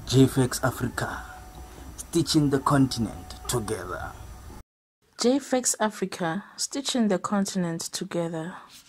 J.F.A.C.S Africa, stitching the continent together. J.F.A.C.S Africa, stitching the continent together.